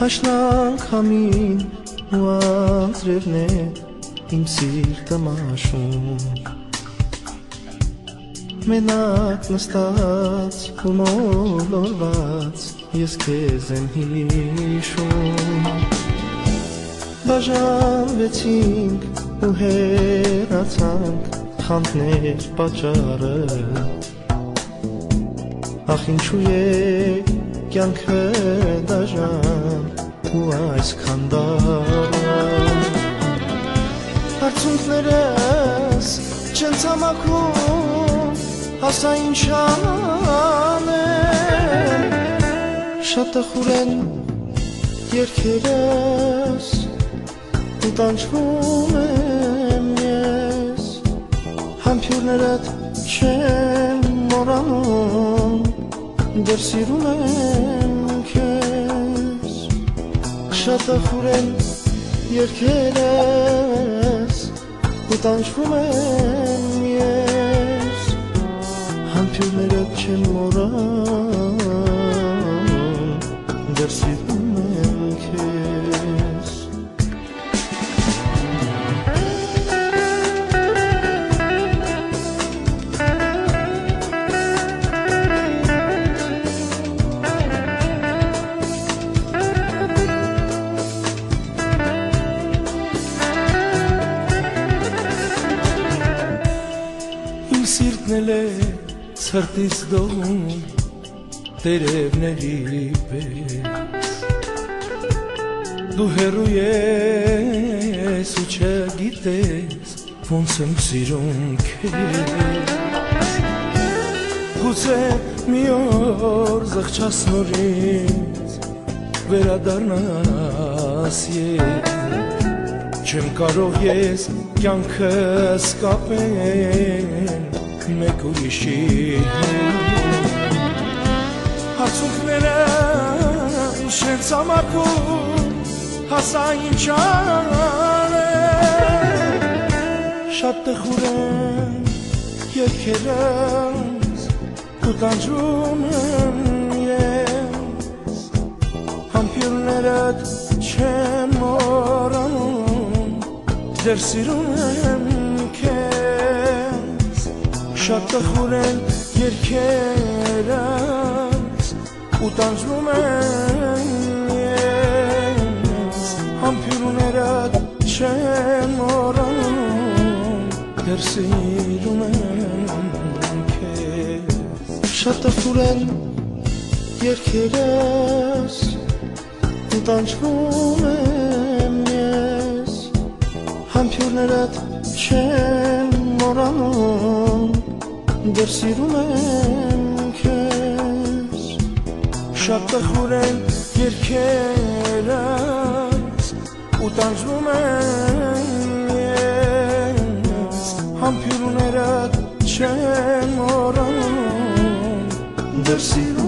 Հաշնանք համին ու անձրևներ իմ սիրտը մաշում Մենակ նստած ու մոլորված ես քեզ եմ հիշում Բաժանվեցինք ու հեռացանք խանդներ պատճառը Ախ ինչու է կյանքը դաժան ու այսքան դառն Արցունքներս չեն ցամաքում հասա ինչ անեմ Շատ տխուր են երգերս ու տանջվում եմ ես Համբույրներդ չեմ մոռանում Դեռ սիրում եմ քեզ Շատ տխուր են երգերս ու տանջվում եմ ես Համբույրներդ չեմ մոռանում Դեռ սիրում եմ քեզ Սիրտն է ցրտից դողում տերևների պես Դու հեռու ես ու չգիտես ոնց եմ սիրում քեզ Գուցե մի օր զղջաս նորից վերադառնաս ես Չեմ կարող ես կյանքս կապել մեկ ուրիշի Հարցունքները շեն ցամաքում հասա ինչ անեմ Շատ տխուր են երգերս ու տանջվում եմ ես Համբույրներդ չեմ մոռանում Դեռ սիրում եմ քեզ Շատ տխուր են երգերս ու տանջվում եմ ես Համբույրներդ չեմ մոռանում Դեռ սիրում եմ քեզ Շատ տխուր են երգերս ու տանջվում եմ ես Համբույրներդ չեմ մոռանում Դեռ սիրում եմ քեզ Շատ տխուր են երգերս ու տանջվում եմ ես Համբույրներդ չեմ մոռանում Դեռ սիրում